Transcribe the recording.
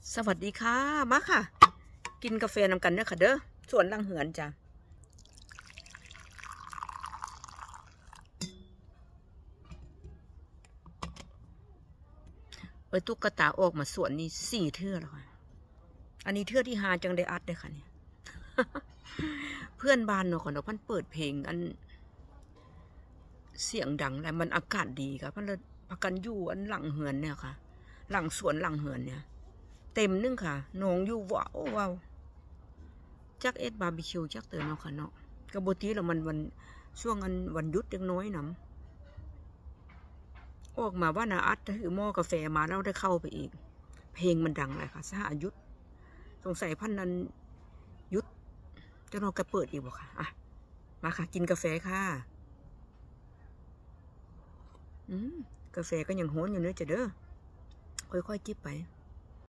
สวัสดีค่ะมาค่ะกินกาแฟนำกันเด้อค่ะเด้อสวนลังเหือนจ้ะตุ๊กตาออกมาสวนนี่4 เทื่อแล้วค่ะอันนี้เทื่อที่5จังได้อัดเลยค่ะเนี่ย เพื่อนบ้านเนาะค่ะเนาะพันเปิดเพลงอันเสียงดังแล้วมันอากาศดีค่ะพันเลยพักกันอยู่อันหลังเหือนเนี่ยค่ะหลังสวนหลังเหือนเนี่ยเต็มนึงค่ะน้องอยู่ว้าวว้าวจักเอ็ดบาร์บีคิวจักเตือนเนาะค่ะเนาะกระบทีแล้วมันช่วงวันหยุดเล็กน้อยน้ำออกมาว่านาอัดถือหม้อกาแฟมาแล้วได้เข้าไปอีกเพลงมันดังเลยค่ะสหยุดสงสัยพันนั้นยุดจะรอกระเปิดอีกบ่ค่ะอ่ะมาค่ะกินกาแฟค่ะกาแฟก็ยังโหนอยู่เนื้อจะเด้อค่อยๆจิบไป